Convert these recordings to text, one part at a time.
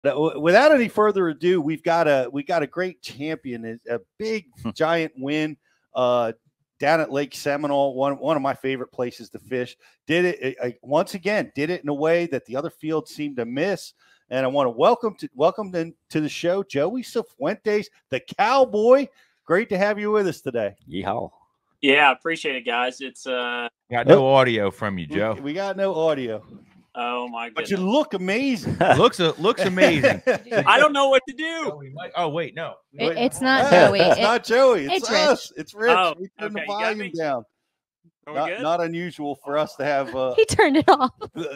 Without any further ado, we got a great champion, a big giant win down at Lake Seminole, one of my favorite places to fish. Did it once again, did it in a way that the other fields seemed to miss. And I want to welcome to the show, Joey Cifuentes, the Cowboy. Great to have you with us today. Yeehaw. Yeah, appreciate it, guys. It's got no audio from you, Joe. We got no audio. Oh my goodness! But you look amazing. looks amazing. I don't know what to do. Oh wait, no, it's not Joey. It's not Joey. It's us. Rich. It's Rich. Oh, we turned okay, the volume down. Not unusual for us to have. He turned it off.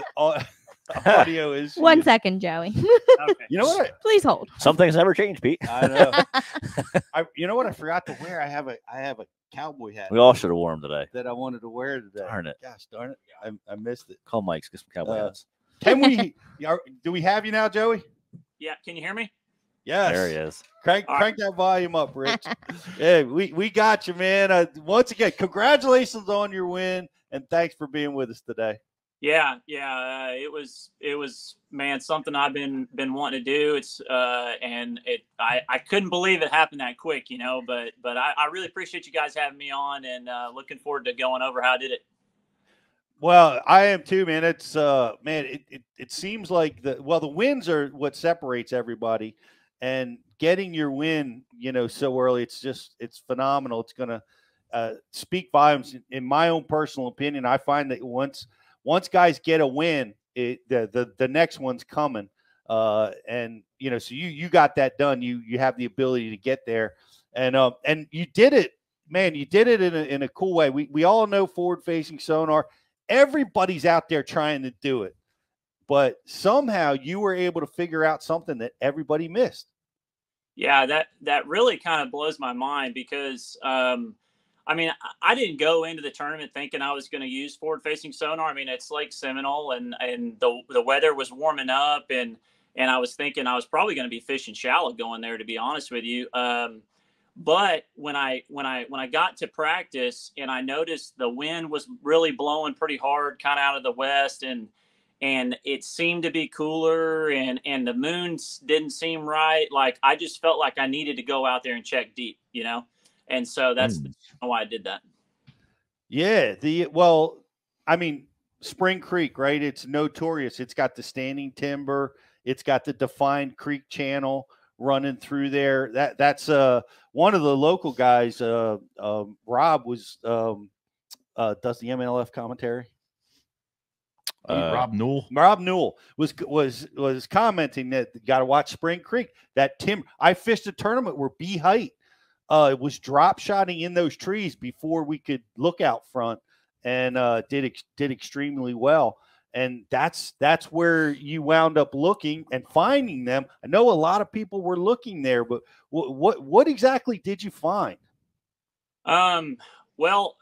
Audio is 1 second, Joey. Okay. You know what? Please hold. Some things never change, Pete. I know. You know what? I forgot to wear. I have a cowboy hat. We all should have worn them today. That I wanted to wear today. Darn it! Gosh, darn it! I missed it. Call Mike's, get some cowboy hats. Can we? Do we have you now, Joey? Yeah, can you hear me? Yes. There he is. Crank that volume up, Rich. Yeah, we got you, man. Once again, congratulations on your win, and thanks for being with us today. Yeah. It was, man, something I've been wanting to do. It's I couldn't believe it happened that quick, but I really appreciate you guys having me on, and looking forward to going over how I did it. Well, I am too, man. It's man, it seems like the wins are what separates everybody, and getting your win, so early, it's phenomenal. It's gonna speak volumes. In my own personal opinion, I find that once guys get a win, the next one's coming. And so you got that done. You have the ability to get there, and you did it, man. You did it in a cool way. We all know forward facing sonar. Everybody's out there trying to do it, but somehow you were able to figure out something that everybody missed. Yeah, that really kind of blows my mind because. I mean, I didn't go into the tournament thinking I was going to use forward-facing sonar. I mean, it's Lake Seminole, and the weather was warming up, and I was thinking I was probably going to be fishing shallow going there, to be honest with you. But when I got to practice and I noticed the wind was really blowing pretty hard, kind of out of the west, and it seemed to be cooler, and the moons didn't seem right. Like I just felt like I needed to go out there and check deep, And so that's why I did that. Yeah. I mean, Spring Creek, right? It's notorious. It's got the standing timber. It's got the defined creek channel running through there. That's one of the local guys. Rob does the MLF commentary. Rob Newell. Rob Newell was commenting that you got to watch Spring Creek. That timber. I fished a tournament where B height. It was drop shotting in those trees before we could look out front, and did extremely well. And that's where you wound up looking and finding them. I know a lot of people were looking there, but what exactly did you find? Well,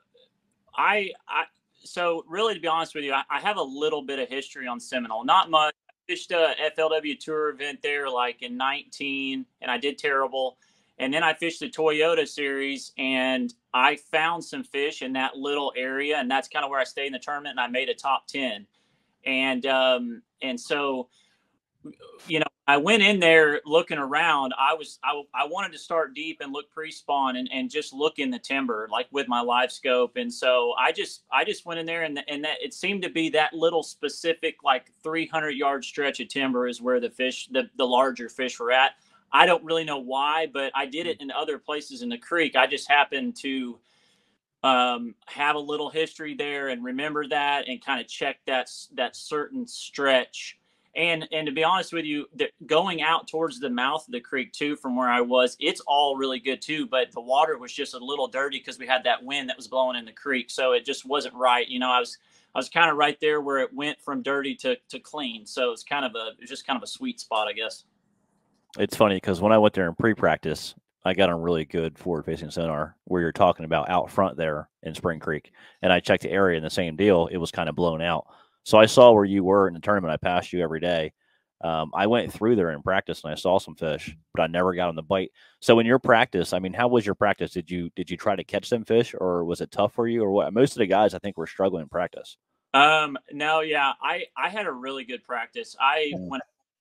so really, to be honest with you, I have a little bit of history on Seminole, not much. I fished a FLW tour event there like in 19, and I did terrible. And then I fished the Toyota series, and I found some fish in that little area, and that's kind of where I stayed in the tournament, and I made a top 10. And so, I went in there looking around. I wanted to start deep and look pre-spawn and just look in the timber, like with my live scope. And so I just went in there, and that it seemed to be that little specific, like 300-yard stretch of timber is where the larger fish were at. I don't really know why, but I did it in other places in the creek. I just happened to have a little history there and remember that and kind of check that certain stretch. And to be honest with you, going out towards the mouth of the creek too, from where I was, it's all really good too. But the water was just a little dirty because we had that wind that was blowing in the creek, so it just wasn't right. I was kind of right there where it went from dirty to clean. So it's just kind of a sweet spot, I guess. It's funny because when I went there in pre-practice, I got on really good forward-facing sonar where you're talking about out front there in Spring Creek. And I checked the area and the same deal. It was kind of blown out. So I saw where you were in the tournament. I passed you every day. I went through there in practice and I saw some fish, but I never got on the bite. So in your practice, I mean, how was your practice? Did you try to catch them fish, or was it tough for you, or what? Most of the guys I think were struggling in practice. No, yeah, I had a really good practice. When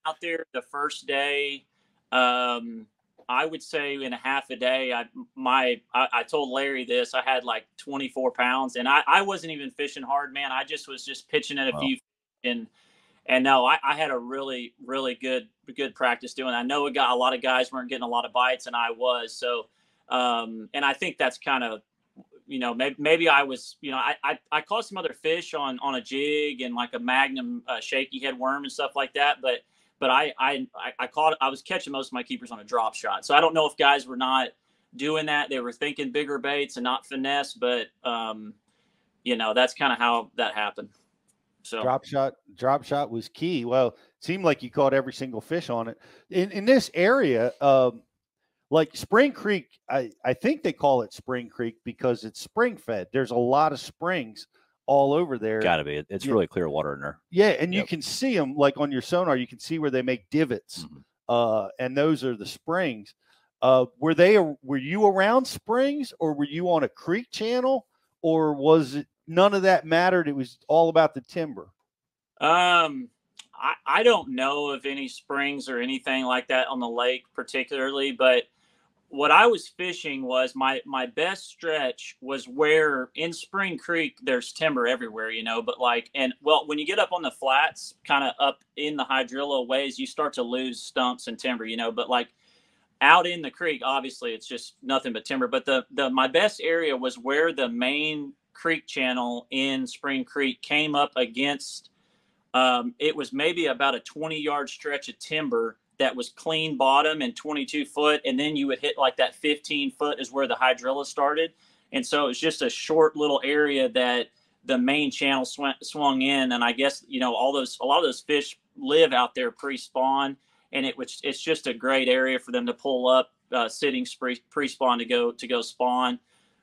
out there the first day, I would say in a half a day, I told Larry this, I had like 24 pounds, and I wasn't even fishing hard, man. I just was just pitching at a few, and no, I had a really, really good practice doing it. I know a lot of guys weren't getting a lot of bites, and I was. So, and I think that's kind of, maybe I was, I caught some other fish on a jig and like a Magnum shaky head worm and stuff like that. But I was catching most of my keepers on a drop shot. So I don't know if guys were not doing that. They were thinking bigger baits and not finesse, but that's kind of how that happened. So drop shot was key. Well, it seemed like you caught every single fish on it in this area. Like Spring Creek, I think they call it Spring Creek because it's spring fed. There's a lot of springs all over there. Gotta be. It's really clear water in there. Yeah, and you can see them like on your sonar. You can see where they make divots, and those are the springs. Were you around springs, or were you on a creek channel, or was it none of that mattered? It was all about the timber. I don't know of any springs or anything like that on the lake particularly, but what I was fishing was my best stretch was where in Spring Creek, there's timber everywhere, but when you get up on the flats, kind of up in the hydrilla ways, you start to lose stumps and timber, but like out in the creek, obviously it's just nothing but timber. But my best area was where the main creek channel in Spring Creek came up against, it was maybe about a 20-yard stretch of timber that was clean bottom and 22 foot. And then you would hit like that 15 foot is where the hydrilla started. And so it was just a short little area that the main channel swung in. And I guess, a lot of those fish live out there pre-spawn, and it's just a great area for them to pull up, sitting pre-spawn to go spawn.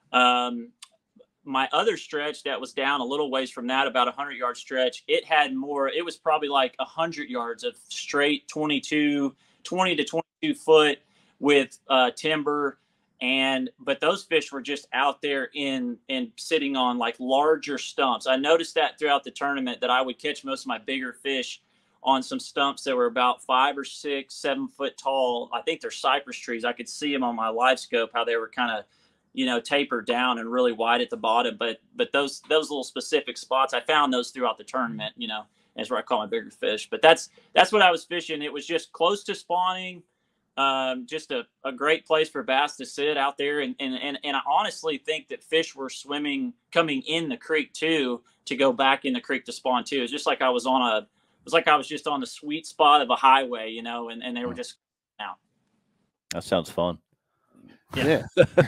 My other stretch that was down a little ways from that, about 100-yard stretch, it was probably like 100 yards of straight 20 to 22 foot with timber. But those fish were just out there in sitting on like larger stumps. I noticed that throughout the tournament that I would catch most of my bigger fish on some stumps that were about 5 or 6, 7 foot tall. I think they're cypress trees. I could see them on my live scope, how they were kind of, tapered down and really wide at the bottom. But those little specific spots, I found those throughout the tournament, that's where I caught my bigger fish. But that's what I was fishing. It was just close to spawning. Just a great place for bass to sit out there. And I honestly think that fish were coming in the creek too, to go back in the creek to spawn too. It's just like I was just on the sweet spot of a highway, and they were just out. That sounds fun. Yeah.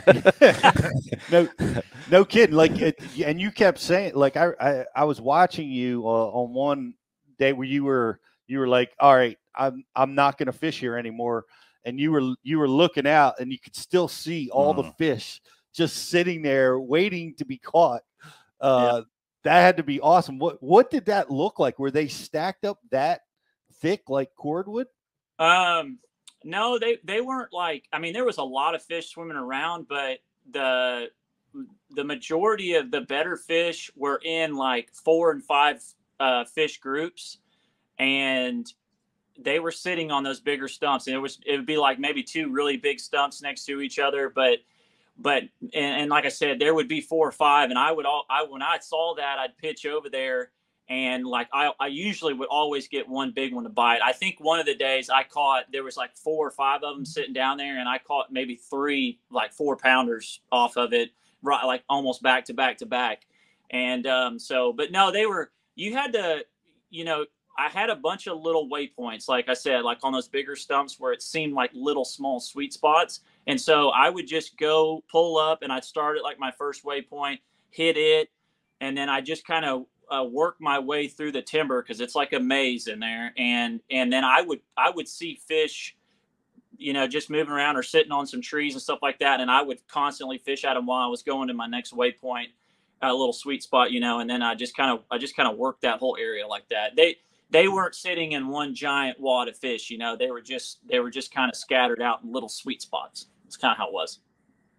No kidding. And you kept saying, like, I was watching you on one day where you were like, all right, I'm not going to fish here anymore. And you were looking out, and you could still see all the fish just sitting there waiting to be caught. That had to be awesome. What did that look like? Were they stacked up that thick like cordwood? No, they weren't like, there was a lot of fish swimming around, but the majority of the better fish were in like 4 and 5 fish groups, and they were sitting on those bigger stumps. And it would be like maybe 2 really big stumps next to each other, but like I said, there would be 4 or 5, and when I saw that, I'd pitch over there. And like I usually would always get one big one to bite. I think one of the days there was like 4 or 5 of them sitting down there, and I caught maybe 3 like 4-pounders off of it, right, like almost back to back to back. And but no, you had to, I had a bunch of little waypoints, like I said, like on those bigger stumps where it seemed like little small sweet spots. And so I would just go pull up, and I'd start at like my first waypoint, hit it, and then I just kind of work my way through the timber, because it's like a maze in there, and then I would see fish, just moving around or sitting on some trees and stuff like that, and I would constantly fish at them while I was going to my next waypoint, a little sweet spot, and then I just kind of worked that whole area like that. They weren't sitting in one giant wad of fish, they were just kind of scattered out in little sweet spots. It's kind of how it was.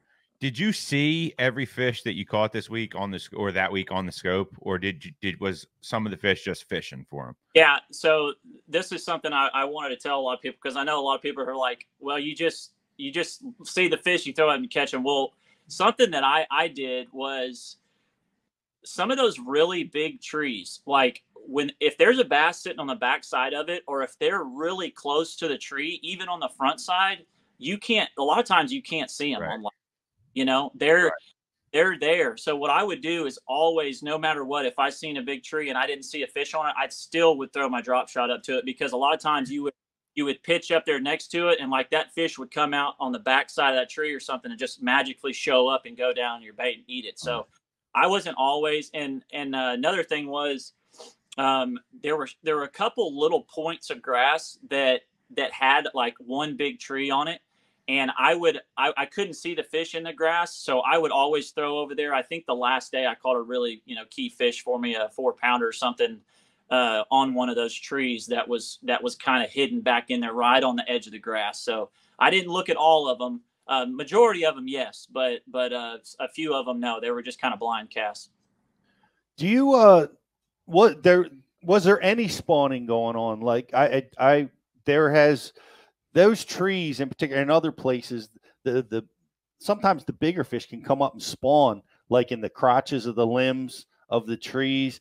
Did you see every fish that you caught this week on the or that week on the scope, or was some of the fish just fishing for them? Yeah. So this is something I wanted to tell a lot of people, because I know a lot of people are like, well, you just see the fish, you throw it and catch them. Well, something that I did was some of those really big trees, like if there's a bass sitting on the back side of it, or if they're really close to the tree, even on the front side, a lot of times you can't see them Right. on, you know, they're there. So what I would do is always, no matter what, if I seen a big tree and I didn't see a fish on it, I still would throw my drop shot up to it, because a lot of times you would pitch up there next to it, and like that fish would come out on the back side of that tree or something and just magically show up and go down your bait and eat it. So I wasn't always, and another thing was, there were a couple little points of grass that had like one big tree on it, and I couldn't see the fish in the grass, so I would always throw over there. I think the last day I caught a really, key fish for me, a 4-pounder or something, on one of those trees that was kind of hidden back in there right on the edge of the grass. So I didn't look at all of them. Majority of them, yes, but a few of them, no. They were just kind of blind casts. Do you was there any spawning going on? Like there has those trees in particular, and other places, the sometimes the bigger fish can come up and spawn like in the crotches of the limbs of the trees.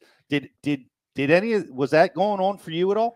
Was that going on for you at all?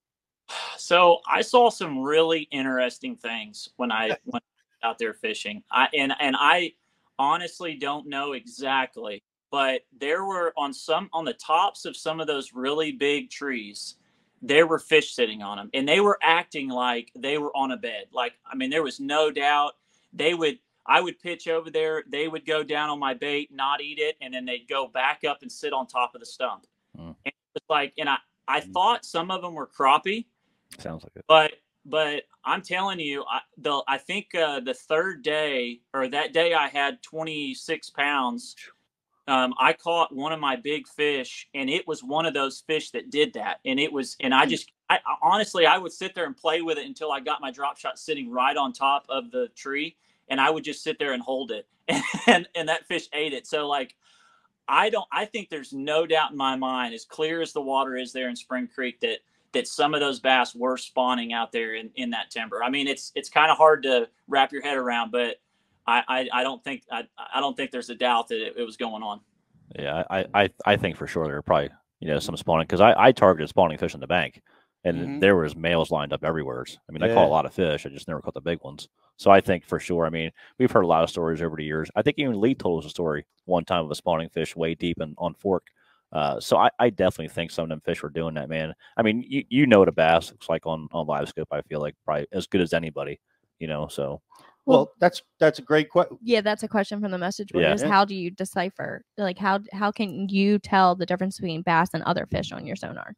So I saw some really interesting things when I went out there fishing. I honestly don't know exactly, but there were on the tops of some of those really big trees, there were fish sitting on them, and they were acting like they were on a bed. Like, I mean, there was no doubt I would pitch over there, they would go down on my bait, not eat it, and then they'd go back up and sit on top of the stump. And it was like, and I thought some of them were crappie. Sounds like it. But I'm telling you, I think the third day, or that day, I had 26 pounds. I caught one of my big fish, and it was one of those fish that did that. And I honestly, I would sit there and play with it until I got my drop shot sitting right on top of the tree, and I would just sit there and hold it, and that fish ate it. So like, I think there's no doubt in my mind, as clear as the water is there in Spring Creek, that some of those bass were spawning out there in that timber. I mean, it's kind of hard to wrap your head around, but I don't think there's a doubt that it was going on. Yeah, I think for sure there are probably some spawning, because I targeted spawning fish in the bank, and there was males lined up everywhere. I mean, I caught a lot of fish. I just never caught the big ones. So I think for sure. I mean, we've heard a lot of stories over the years. I think even Lee told us a story one time of a spawning fish way deep on Fork. So I definitely think some of them fish were doing that, man. I mean, you know what a bass looks like on live scope. I feel like probably as good as anybody, so. Well, that's a great question. Yeah, that's a question from the message board. Yeah. Is how do you decipher? Like, how can you tell the difference between bass and other fish on your sonar?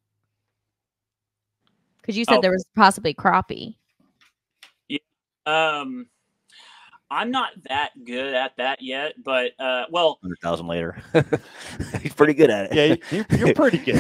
Because you said there was possibly crappie. Yeah. I'm not that good at that yet, but 100,000 later, he's pretty good at it. Yeah, you're pretty good.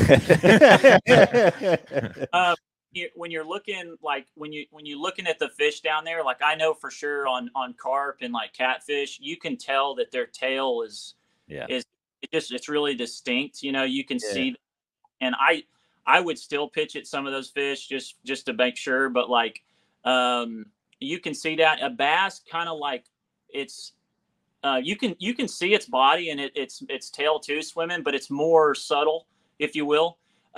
When you're looking, like when you're looking at the fish down there, like I know for sure on carp and like catfish, you can tell that their tail is it's really distinct. You can see, and I would still pitch at some of those fish just to make sure, but like you can see that a bass kind of like it's you can see its body and its tail too swimming, but it's more subtle, if you will.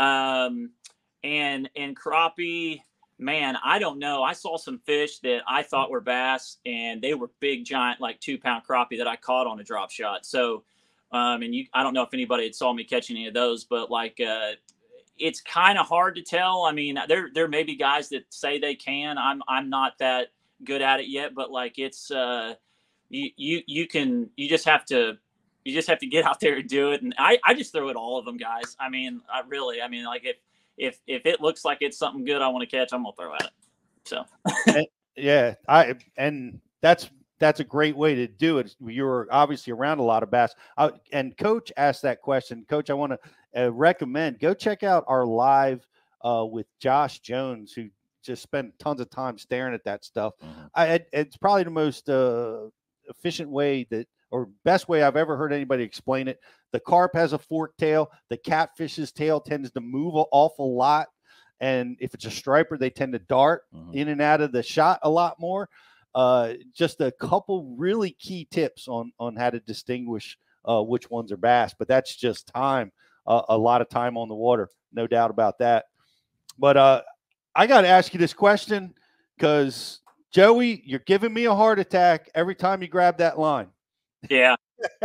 And crappie, man, I don't know. I saw some fish that I thought were bass, and they were big, giant, like 2-pound crappie that I caught on a drop shot. So, I don't know if anybody had saw me catch any of those, but like, it's kind of hard to tell. I mean, there may be guys that say they can. I'm not that good at it yet, but like, it's you just have to get out there and do it. And I just throw at all of them, guys. I mean, like if it looks like it's something good I want to catch, I'm gonna throw at it. So yeah, that's a great way to do it. You're obviously around a lot of bass. And Coach asked that question. Coach, I want to recommend, go check out our live with Josh Jones, who just spent tons of time staring at that stuff. It's probably the most efficient way that, or best way I've ever heard anybody explain it. The carp has a forked tail. The catfish's tail tends to move an awful lot. And if it's a striper, they tend to dart in and out of the shot a lot more. Just a couple really key tips on how to distinguish which ones are bass. But that's just time, a lot of time on the water, no doubt about that. But I got to ask you this question because, Joey, you're giving me a heart attack every time you grab that line. Yeah.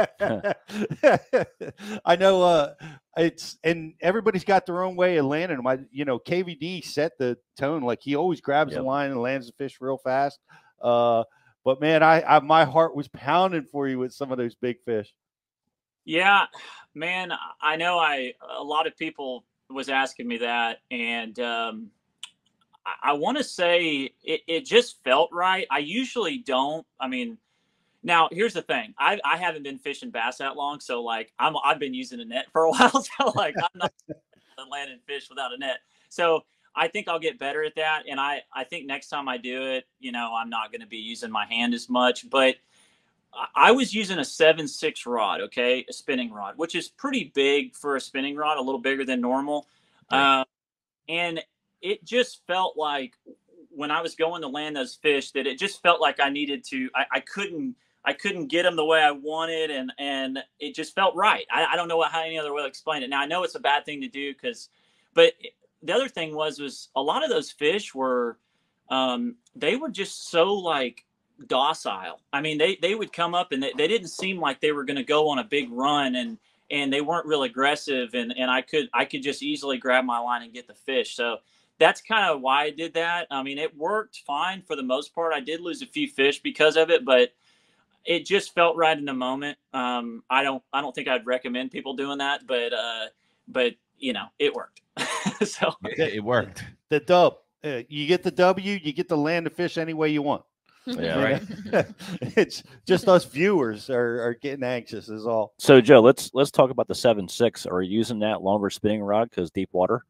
I know it's, and everybody's got their own way of landing them. KVD set the tone. Like, he always grabs the line and lands the fish real fast. But man, I my heart was pounding for you with some of those big fish. Yeah, man, I know a lot of people was asking me that, and I want to say it just felt right. I usually don't. I mean, now here's the thing. I haven't been fishing bass that long, so like I've been using a net for a while. So like I'm not landing fish without a net. So I think I'll get better at that. And I think next time I do it, I'm not going to be using my hand as much. But I was using a 7.6 rod, okay, a spinning rod, which is pretty big for a spinning rod, a little bigger than normal. Yeah. And it just felt like when I was going to land those fish that it just felt like I needed to, I couldn't get them the way I wanted. And it just felt right. I don't know how any other way to explain it. Now I know it's a bad thing to do but the other thing was a lot of those fish were, they were just so like docile. I mean, they would come up and they didn't seem like they were going to go on a big run, and they weren't real aggressive. And I could just easily grab my line and get the fish. So that's kind of why I did that. I mean, it worked fine for the most part. I did lose a few fish because of it, but it just felt right in the moment. I don't think I'd recommend people doing that, but it worked. So it worked. The dub, you get the W, you get to land the fish any way you want. Yeah, right. It's just us viewers are getting anxious is all. So Joe, let's talk about the 7.6. Are you using that longer spinning rod because deep water?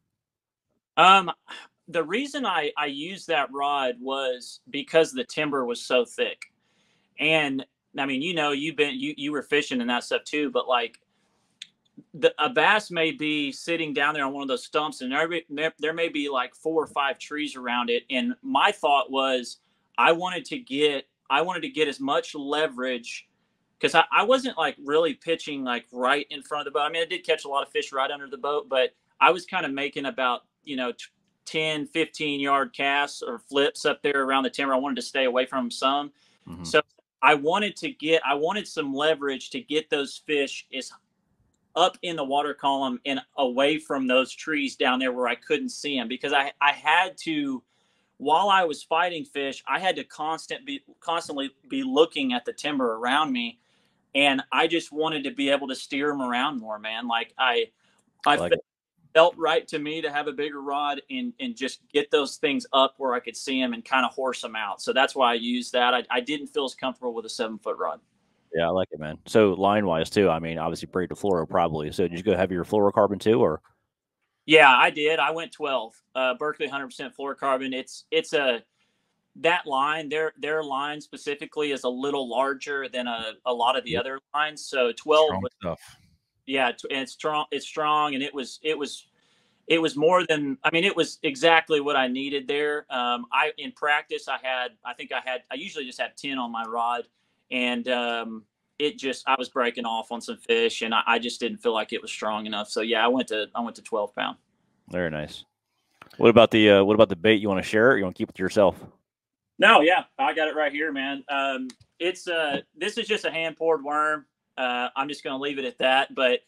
The reason I used that rod was because the timber was so thick. And I mean, you were fishing and that stuff too, but like a bass may be sitting down there on one of those stumps, and there may be like 4 or 5 trees around it. And my thought was, I wanted to get as much leverage, because I wasn't like really pitching like right in front of the boat. I mean, I did catch a lot of fish right under the boat, but I was kind of making about 10, 15 yard casts or flips up there around the timber. I wanted to stay away from them some. Mm-hmm. So I wanted some leverage to get those fish is up in the water column and away from those trees down there where I couldn't see them, because I had to, while I was fighting fish, I had to constantly be looking at the timber around me. And I just wanted to be able to steer them around more, man. Like I felt right to me to have a bigger rod and just get those things up where I could see them and kind of horse them out. So that's why I used that. I didn't feel as comfortable with a 7-foot rod. Yeah, I like it, man. So line wise too, I mean, obviously braid to fluoro probably. So did you go heavier fluorocarbon too, or? Yeah, I did. I went 12. Berkeley 100% fluorocarbon. It's that line. Their line specifically is a little larger than a lot of the other lines. So 12 was stuff. Yeah, and it's strong. It's strong, and it was more than. I mean, it was exactly what I needed there. In practice, I usually just have 10 on my rod, and I was breaking off on some fish, and I just didn't feel like it was strong enough. So yeah, I went to 12 pound. Very nice. What about the bait? You want to share it? Or you want to keep it to yourself? No, yeah, I got it right here, man. This is just a hand poured worm. I'm just going to leave it at that, but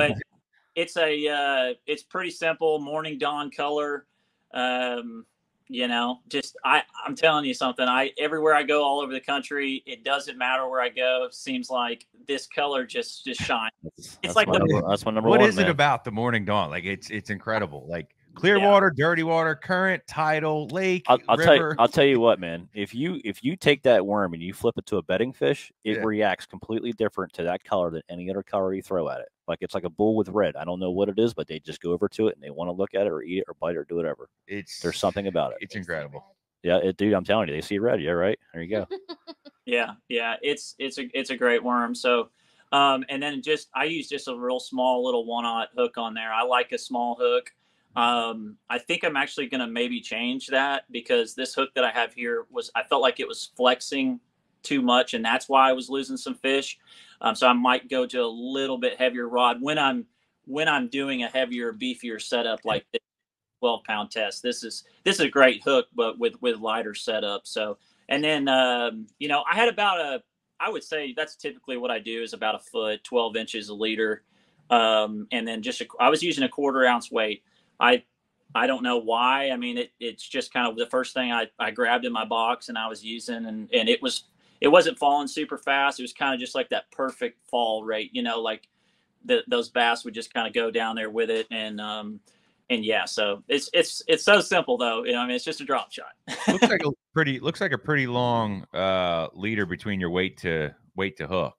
it's pretty simple, morning dawn color. I'm telling you something. Everywhere I go all over the country, it doesn't matter where I go. It seems like this color just shines. That's my number one. What is it about the morning dawn? Like it's incredible. Like clear water, dirty water, current, tidal, lake, river. I'll tell you what, man. If you take that worm and you flip it to a bedding fish, it reacts completely different to that color than any other color you throw at it. Like it's like a bull with red. I don't know what it is, but they just go over to it and they want to look at it or eat it or bite it or do whatever. There's something about it. It's incredible. Yeah, dude, I'm telling you, they see red. Yeah, right. There you go. Yeah, it's a great worm. So, and then I use just a real small little 1/0 hook on there. I like a small hook. I think I'm actually going to maybe change that because this hook that I have here I felt like it was flexing too much, and that's why I was losing some fish. So I might go to a little bit heavier rod when I'm doing a heavier, beefier setup like this 12-pound test. This is a great hook, but with lighter setup. So, and then I had I would say that's typically what I do is about a foot, 12 inches a leader, and then I was using a 1/4 ounce weight. I don't know why. I mean, it's just kind of the first thing I grabbed in my box and I was using, and it wasn't falling super fast. It was kind of just like that perfect fall rate, like those bass would just kind of go down there with it, and yeah, so it's so simple though. I mean, it's just a drop shot. looks like a pretty long leader between your weight to hook.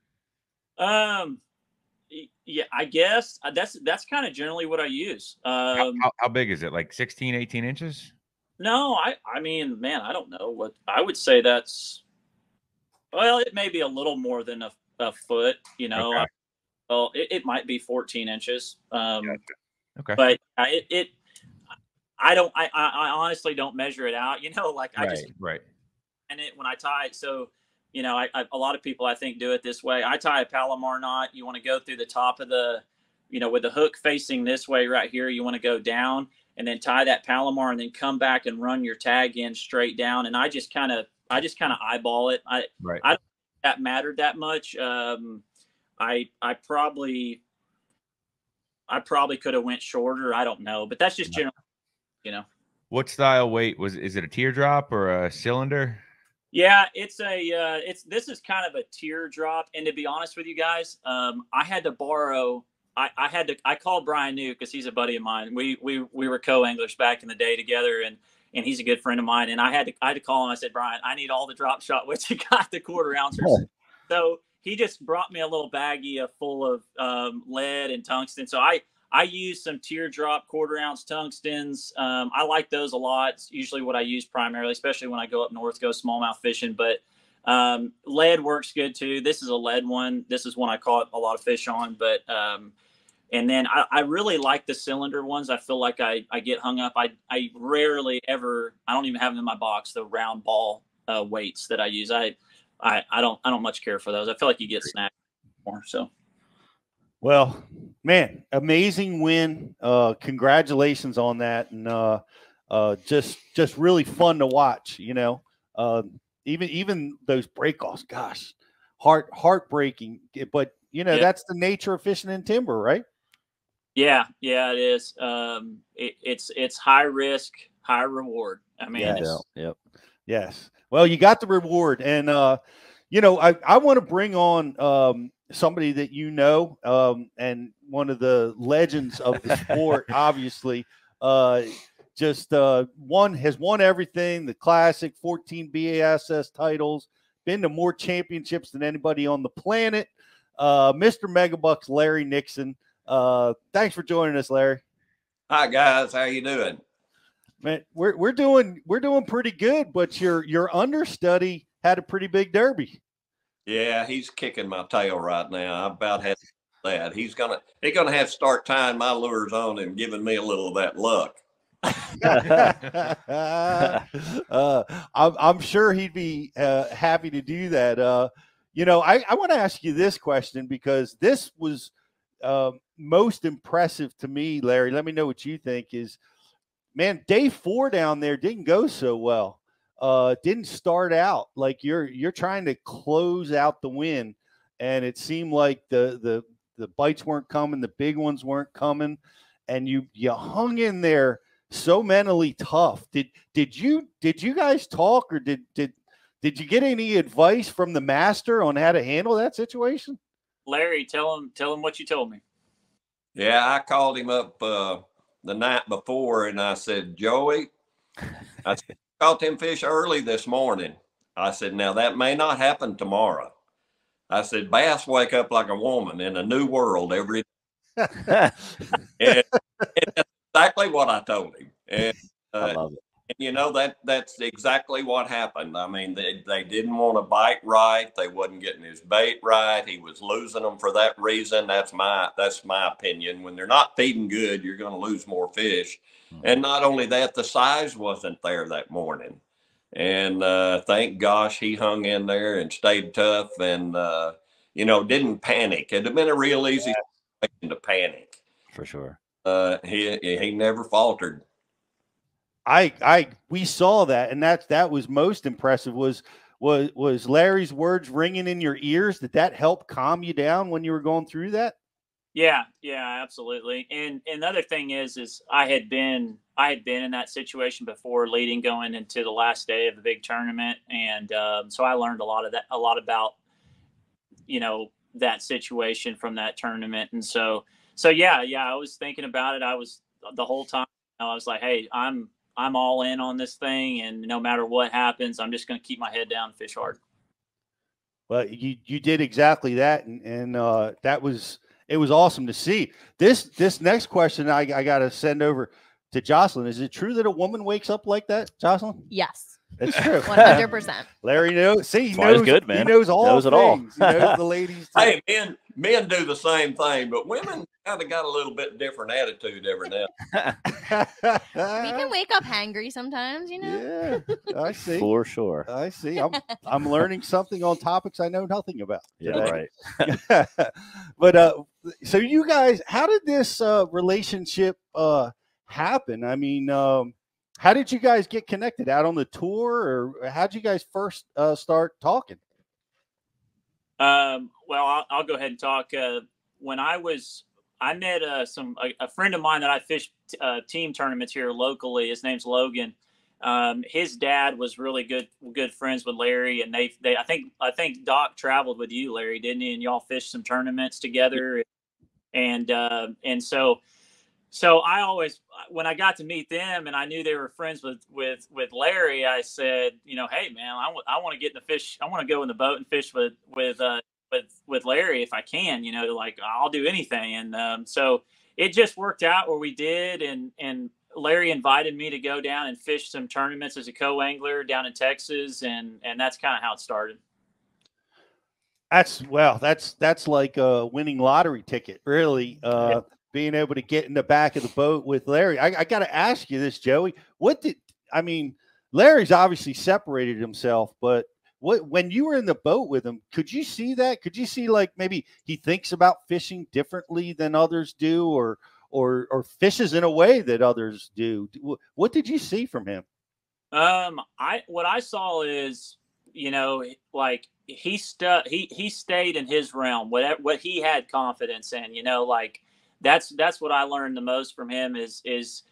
Yeah, I guess that's kind of generally what I use. How big is it? Like 16, 18 inches? No, I mean, man, I don't know what I would say. Well, it may be a little more than a foot. Okay. Well, it might be 14 inches. Gotcha. Okay. But I honestly don't measure it out. Like I just right. And it when I tie it. So, a lot of people I think do it this way. I tie a Palomar knot. You want to go through the top of the, with the hook facing this way right here. You want to go down and then tie that Palomar and then come back and run your tag in straight down. And I just kind of eyeball it. I don't think that mattered that much. I probably could have went shorter. I don't know, but that's just general, What style weight is it? A teardrop or a cylinder? Yeah, this is kind of a teardrop. And to be honest with you guys, I had to borrow. I called Brian New because he's a buddy of mine. We were co-anglers back in the day together, and he's a good friend of mine. And I had to call him. I said, Brian, I need all the drop shot weights you got, the 1/4 ounces. So he just brought me a little baggie full of lead and tungsten. So I use some teardrop 1/4 ounce tungstens. I like those a lot. It's usually what I use primarily, especially when I go up north, go smallmouth fishing. But lead works good too. This is a lead one. This is one I caught a lot of fish on. But and then I really like the cylinder ones. I feel like I get hung up. I rarely ever. I don't even have them in my box. The round ball weights that I use. I don't much care for those. I feel like you get snagged more. So. Well, man, amazing win. Congratulations on that. And just really fun to watch, even those breakoffs, gosh, heartbreaking. But, that's the nature of fishing in timber, right? Yeah, it is. It's high risk, high reward. I mean, yep. Yes. Well, you got the reward. And, I want to bring on somebody that and one of the legends of the sport, obviously, has won everything, the classic, 14 BASS titles, been to more championships than anybody on the planet. Mr. Megabucks, Larry Nixon. Thanks for joining us, Larry. Hi guys, how you doing? Man, we're doing pretty good, but your understudy had a pretty big derby. Yeah, he's kicking my tail right now. I about had that. He's gonna have to start tying my lures on and giving me a little of that luck. I'm sure he'd be happy to do that. I want to ask you this question because this was most impressive to me, Larry. Let me know what you think. Is, man, day 4 down there didn't go so well. Didn't start out like you're trying to close out the win, and it seemed like the bites weren't coming, the big ones weren't coming, and you hung in there so mentally tough. Did you guys talk, or did you get any advice from the master on how to handle that situation? Larry, tell him what you told me. Yeah, I called him up the night before, and I said, Joey, I caught them fish early this morning. I said, now that may not happen tomorrow. I said, bass wake up like a woman in a new world every day. And that's exactly what I told him. And I love it. you know, that's exactly what happened. I mean, they didn't want to bite right. They wasn't getting his bait right. He was losing them for that reason. That's my opinion. When they're not feeding good, you're going to lose more fish. And not only that, the size wasn't there that morning. And thank gosh he hung in there and stayed tough and, you know, didn't panic. It'd have been a real easy situation to panic. For sure. He never faltered. We saw that, and that was most impressive. Was Larry's words ringing in your ears? Did that help calm you down when you were going through that? Yeah, absolutely. And the other thing is I had been in that situation before, going into the last day of the big tournament, and so I learned a lot about, you know, that situation from that tournament. And so yeah, I was thinking about it. I was the whole time. I was like, hey, I'm all in on this thing, and no matter what happens, I'm just going to keep my head down and fish hard. Well, you did exactly that, and it was awesome to see. This next question I got to send over to Jocelyn. Is it true that a woman wakes up like that, Jocelyn? Yes. It's true. 100%. Larry knows. See, he knows. Good, man. He knows all knows it all. things. He knows the ladies. Hey, men do the same thing, but women kind of got a little bit different attitude every now. We can wake up hangry sometimes, you know. Yeah, I see. For sure. I see. I'm learning something on topics I know nothing about. Yeah, right. But so you guys, how did this relationship happen? I mean, how did you guys get connected? Out on the tour, or how did you guys first start talking? Well, I'll go ahead and talk. When I met a friend of mine that I fished team tournaments here locally. His name's Logan. His dad was really good friends with Larry, and I think Doc traveled with you, Larry, didn't he? And y'all fished some tournaments together, and so I always, when I got to meet them and I knew they were friends with Larry, I said, you know, hey man, I want to get in the fish. I want to go in the boat and fish with Larry if I can, you know, like I'll do anything. And so it just worked out where we did. And Larry invited me to go down and fish some tournaments as a co-angler down in Texas. And that's kind of how it started. That's like a winning lottery ticket, really. Being able to get in the back of the boat with Larry. I got to ask you this, Joey. Larry's obviously separated himself, but when you were in the boat with him, could you see that? Could you see like maybe he thinks about fishing differently than others do, or fishes in a way that others do? What did you see from him? What I saw is, you know, like he stayed in his realm, what he had confidence in, you know, like that's what I learned the most from him is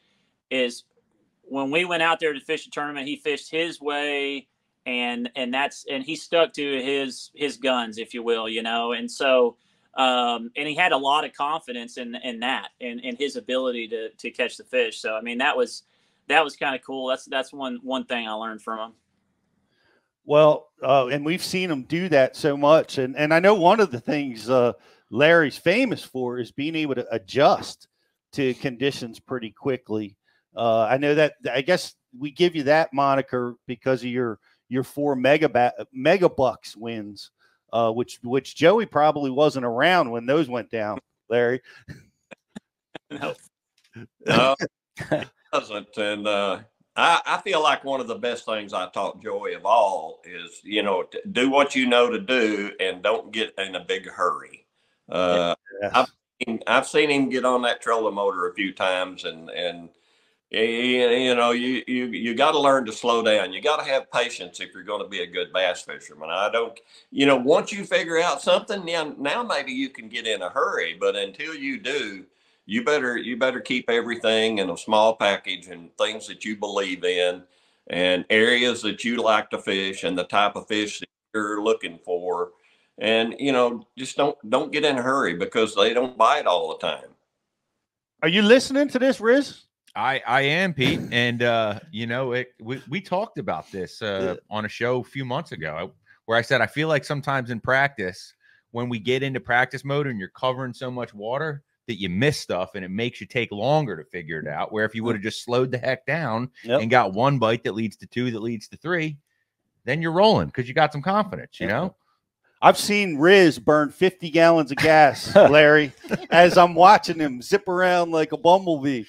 when we went out there to fish a tournament, he fished his way, and he stuck to his guns, if you will, you know. And so and he had a lot of confidence in that and his ability to catch the fish. So I mean that was kind of cool. That's one thing I learned from him. Well, and we've seen him do that so much, and I know one of the things Larry's famous for is being able to adjust to conditions pretty quickly. I know that, I guess we give you that moniker because of your 4 megabucks wins, which Joey probably wasn't around when those went down, Larry. No, it doesn't. And I feel like one of the best things I taught Joey of all is, you know, do what you know to do and don't get in a big hurry. Yes. I've seen him get on that trolling motor a few times, and you know, you got to learn to slow down. You got to have patience if you're going to be a good bass fisherman. You know, once you figure out something, now maybe you can get in a hurry, but until you do, you better keep everything in a small package and things that you believe in and areas that you like to fish and the type of fish that you're looking for. And, you know, just don't get in a hurry because they don't bite all the time. Are you listening to this, Riz? I am, Pete. And, you know, we talked about this on a show a few months ago where I said, I feel like sometimes in practice, when we get into practice mode and you're covering so much water, that you miss stuff and it makes you take longer to figure it out. Where if you would have just slowed the heck down and got one bite that leads to 2, that leads to 3, then you're rolling because you got some confidence, you know? I've seen Riz burn 50 gallons of gas, Larry, as I'm watching him zip around like a bumblebee.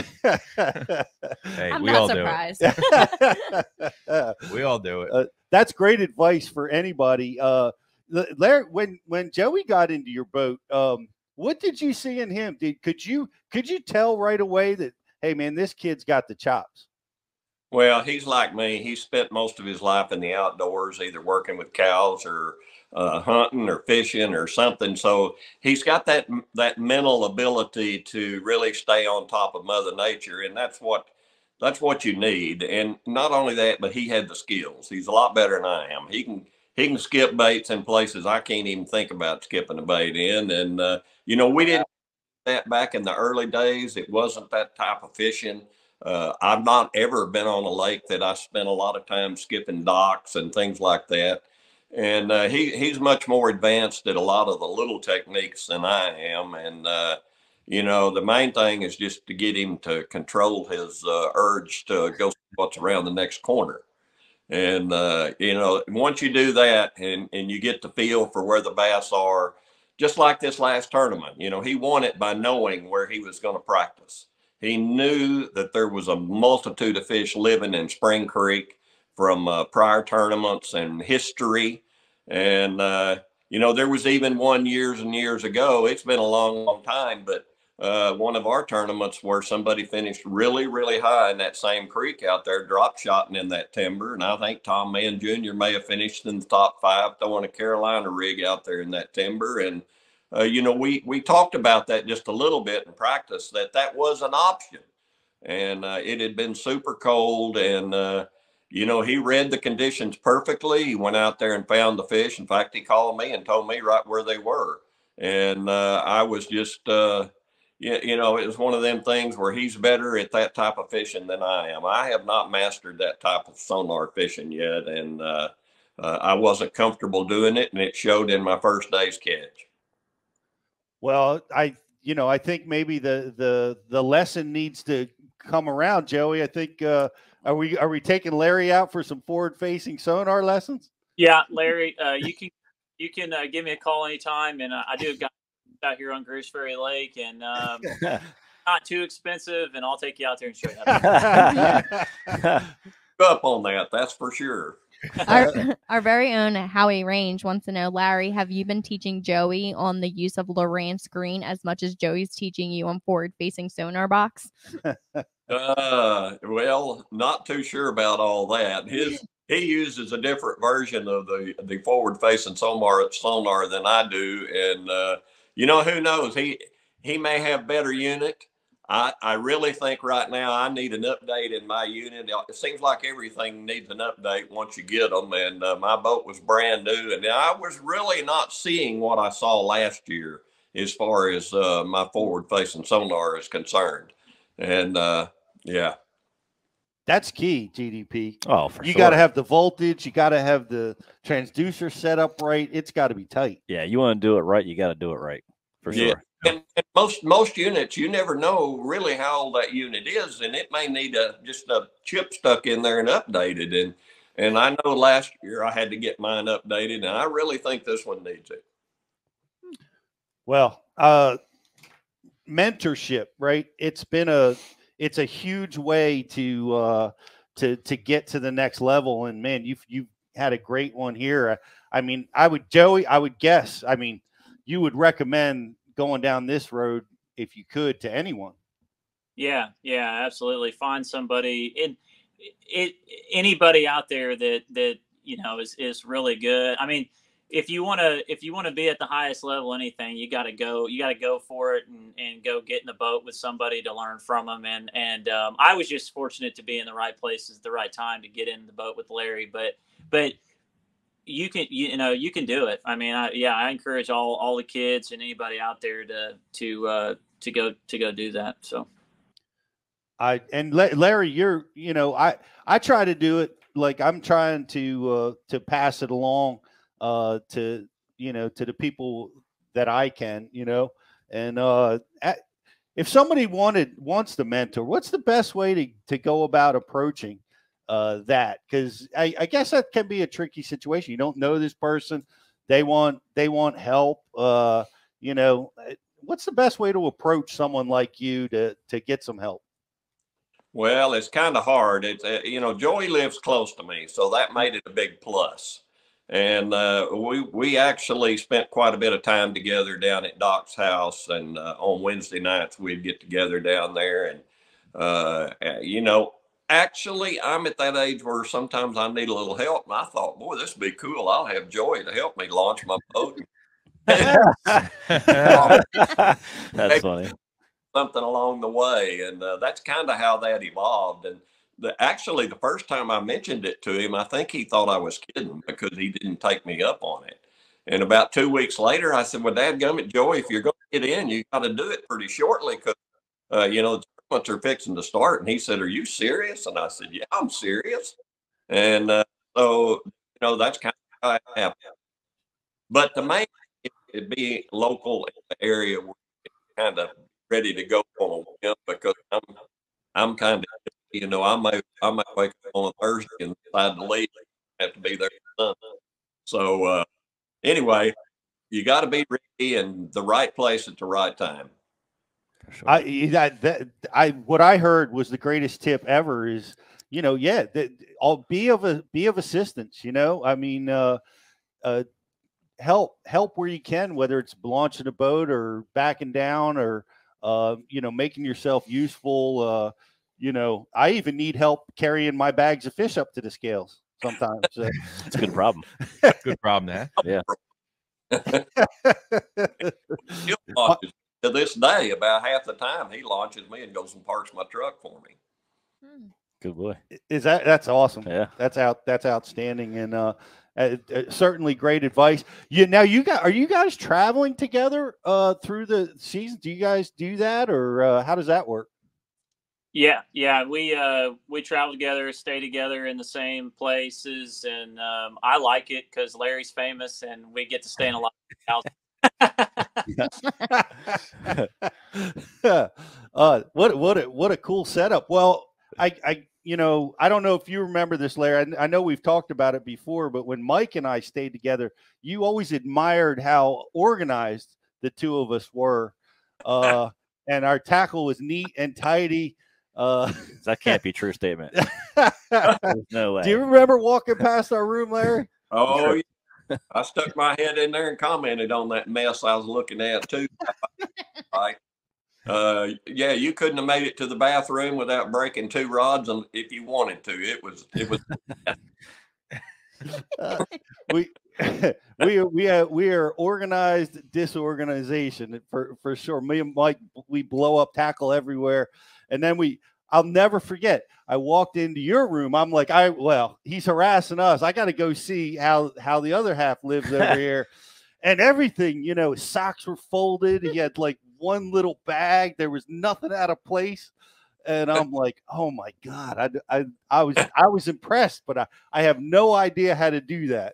Hey, I'm we not all surprised. do it. We all do it. That's great advice for anybody. Larry, when Joey got into your boat, what did you see in him? Could you tell right away that, hey man, this kid's got the chops? Well, he's like me. He spent most of his life in the outdoors, either working with cows or hunting or fishing or something. So he's got that mental ability to really stay on top of Mother Nature, and that's what you need. And not only that, but he had the skills. He's a lot better than I am. He can skip baits in places I can't even think about skipping a bait in. And we didn't do that back in the early days. It wasn't that type of fishing. I've not ever been on a lake that I spent a lot of time skipping docks and things like that. And he's much more advanced at a lot of the little techniques than I am. And, the main thing is just to get him to control his urge to go see what's around the next corner. And, once you do that and you get the feel for where the bass are, just like this last tournament, he won it by knowing where he was going to practice. He knew that there was a multitude of fish living in Spring Creek from prior tournaments and history. And, there was even one years and years ago. It's been a long, long time, but one of our tournaments where somebody finished really, really high in that same creek out there, drop shotting in that timber. And I think Tom Mann Jr. may have finished in the top 5 throwing a Carolina rig out there in that timber. And we talked about that just a little bit in practice, that was an option. And it had been super cold. And, he read the conditions perfectly. He went out there and found the fish. In fact, he called me and told me right where they were. And I was just, it was one of them things where he's better at that type of fishing than I am. I have not mastered that type of sonar fishing yet. And I wasn't comfortable doing it. And it showed in my first day's catch. Well, I think maybe the lesson needs to come around, Joey. I think are we taking Larry out for some forward facing sonar lessons? Yeah, Larry, you can give me a call anytime, and I do a guy out here on Grease Ferry Lake, and not too expensive, and I'll take you out there and show you how to up on that. That's for sure. Our very own Howie Range wants to know, Larry, have you been teaching Joey on the use of Lowrance screen as much as Joey's teaching you on forward-facing sonar box? Well, not too sure about all that. He uses a different version of the forward-facing sonar than I do, and who knows? He may have better unit. I really think right now I need an update in my unit. It seems like everything needs an update once you get them. And my boat was brand new, and I was really not seeing what I saw last year as far as my forward-facing sonar is concerned. And yeah, that's key. GDP. Oh, for you sure. got to have the voltage. You got to have the transducer set up right. It's got to be tight. Yeah, you want to do it right, you got to do it right, for sure. And most units, you never know really how old that unit is, and it may need just a chip stuck in there and updated. And I know last year I had to get mine updated, and I really think this one needs it. Well, mentorship, right? It's a huge way to get to the next level. And man, you've had a great one here. I mean, Joey, I would guess. I mean, you would recommend going down this road if you could to anyone. Yeah, absolutely. Find somebody anybody out there that is really good. I mean, if you want to be at the highest level, anything, you got to go for it and go get in the boat with somebody to learn from them. And I was just fortunate to be in the right places at the right time to get in the boat with Larry, but you can do it. I mean, I encourage all the kids and anybody out there to go do that. So Larry, I try to do it. Like I'm trying to pass it along to the people that I can, And if somebody wants to mentor, what's the best way to go about approaching that? Because I guess that can be a tricky situation. You don't know this person. They want help. You know, what's the best way to approach someone like you to get some help? Well, it's kind of hard. It's you know, Joey lives close to me, so that made it a big plus. And we actually spent quite a bit of time together down at Doc's house, and on Wednesday nights we'd get together down there. And you know, actually, I'm at that age where sometimes I need a little help, and I thought, boy, this would be cool. I'll have Joey to help me launch my boat. That's funny. Something along the way, and that's kind of how that evolved. And actually, the first time I mentioned it to him, I think he thought I was kidding because he didn't take me up on it. And about 2 weeks later, I said, well, dadgummit, Joey, if you're going to get in, you got to do it pretty shortly because, you know, the tournaments are fixing to start. And he said, are you serious? And I said, yeah, I'm serious. And so, you know, that's kind of how it happened. But the main thing would be local in the area where you kind of ready to go on a whim, because I'm kind of, you know, I might wake up on a Thursday and decide to leave. I have to be there for Sunday. So anyway, you got to be ready in the right place at the right time. Sure. What I heard was the greatest tip ever is, you know, I'll be of assistance. You know, I mean, help where you can, whether it's launching a boat or backing down or you know, making yourself useful. You know, I even need help carrying my bags of fish up to the scales sometimes. It's a good problem. Good problem, man. Yeah. To this day, about half the time he launches me and goes and parks my truck for me. Good boy. That's awesome. Yeah, that's outstanding, and certainly great advice. Are you guys traveling together through the season? Do you guys do that, or how does that work? Yeah, we travel together, stay together in the same places, and I like it because Larry's famous, and we get to stay in a lot of houses. What a cool setup. Well, I you know, I don't know if you remember this, Larry. I know we've talked about it before, but when Mike and I stayed together, you always admired how organized the two of us were, and our tackle was neat and tidy. That can't be a true statement. There's no way. Do you remember walking past our room, Larry? Oh, yeah. I stuck my head in there and commented on that mess I was looking at too. Right. Yeah, you couldn't have made it to the bathroom without breaking 2 rods, and if you wanted to, it was. We are organized disorganization for sure. Me and Mike, we blow up tackle everywhere, and then I'll never forget. I walked into your room. I'm like, he's harassing us. I got to go see how the other half lives over here. And everything, you know, socks were folded. He had like one little bag. There was nothing out of place. And I'm like, oh my God, I was impressed, but I have no idea how to do that.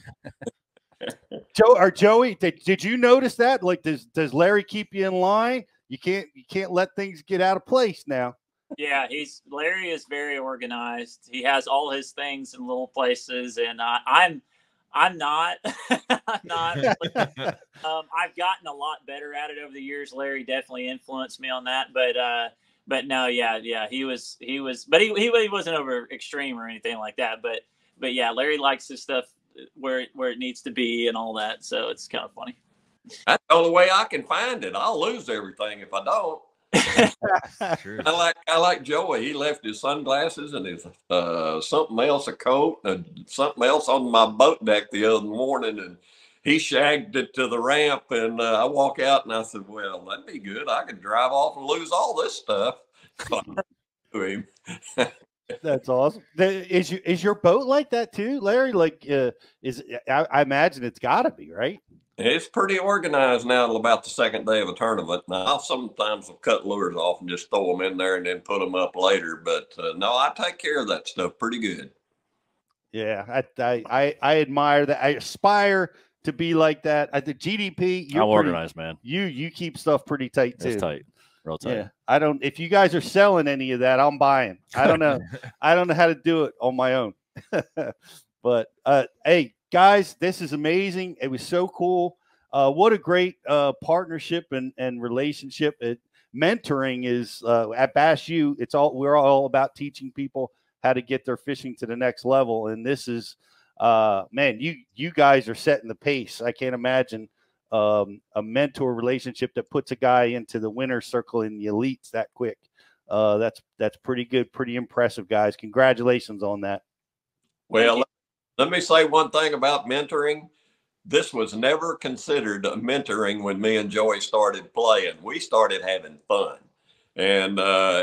Joey, did you notice that? Like, does Larry keep you in line? You can't let things get out of place now. Yeah, Larry is very organized. He has all his things in little places, and I'm not. I'm not. I've gotten a lot better at it over the years. Larry definitely influenced me on that, but no, yeah, he was, but he wasn't over extreme or anything like that. But yeah, Larry likes his stuff where it needs to be and all that. So it's kind of funny. That's the only way I can find it. I'll lose everything if I don't. Sure. I like Joey. He left his sunglasses and his something else, a coat, and something else on my boat deck the other morning, and he shagged it to the ramp. And I walk out and I said, "Well, that'd be good. I could drive off and lose all this stuff." To him. That's awesome. Is your boat like that too, Larry? Like, I imagine it's got to be, right? It's pretty organized now till about the second day of a tournament. Now, I'll sometimes cut lures off and just throw them in there and then put them up later. But no, I take care of that stuff pretty good. Yeah, I admire that. I aspire to be like that. At the GDP, you're I'm organized, man. You keep stuff pretty tight too. It's tight, real tight. Yeah, I don't. If you guys are selling any of that, I'm buying. I don't know. I don't know how to do it on my own. But hey, guys, this is amazing. It was so cool. What a great partnership and relationship. Mentoring is at Bass U. We're all about teaching people how to get their fishing to the next level. And this is, man, you guys are setting the pace. I can't imagine a mentor relationship that puts a guy into the winner's circle in the elites that quick. That's pretty good, pretty impressive, guys. Congratulations on that. Well, let me say one thing about mentoring. This was never considered a mentoring when me and Joey started playing. We started having fun, and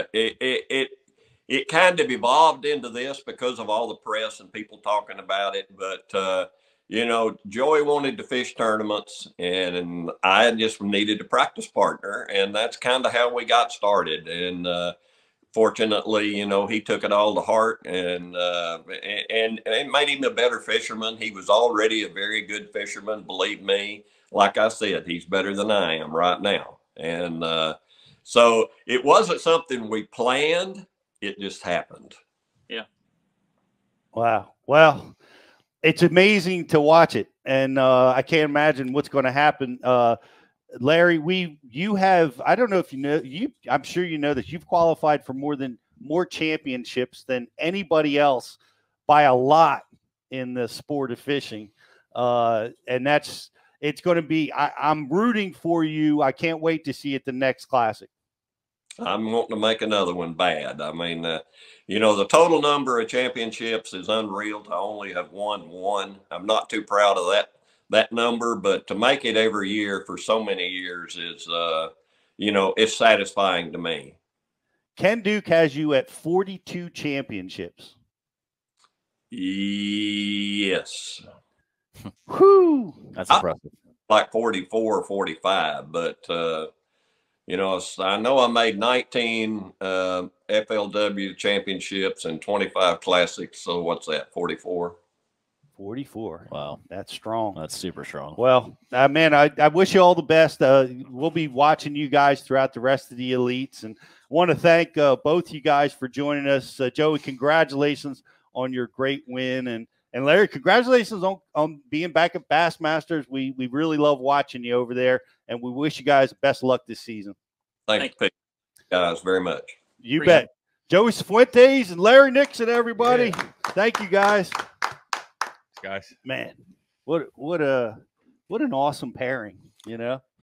it kind of evolved into this because of all the press and people talking about it. But you know, Joey wanted to fish tournaments, and I just needed a practice partner, and that's kind of how we got started. And fortunately, you know, he took it all to heart, and it made him a better fisherman. He was already a very good fisherman, believe me. Like I said, he's better than I am right now. And so it wasn't something we planned. It just happened. Yeah. Wow. Well, it's amazing to watch it. And I can't imagine what's going to happen. Larry, you have, I don't know if you know, I'm sure you know that you've qualified for more championships than anybody else by a lot in the sport of fishing. And it's going to be, I'm rooting for you. I can't wait to see it the next Classic. I'm wanting to make another one bad. I mean, you know, the total number of championships is unreal. To only have won one. I'm not too proud of that number, but to make it every year for so many years is, you know, it's satisfying to me. Ken Duke has you at 42 championships. Yes. Whew. That's impressive. Like 44 or 45, but, you know, I know I made 19 FLW championships and 25 classics. So what's that, 44? 44. Wow. That's strong. That's super strong. Well, man, I wish you all the best. We'll be watching you guys throughout the rest of the elites. And I want to thank both you guys for joining us. Joey, congratulations on your great win. And Larry, congratulations on being back at Bassmasters. We really love watching you over there. And we wish you guys best luck this season. Thank you guys very much. You bet. Joey Cifuentes and Larry Nixon, everybody. Yeah. Thank you, guys. Guys, Man, what an awesome pairing, you know?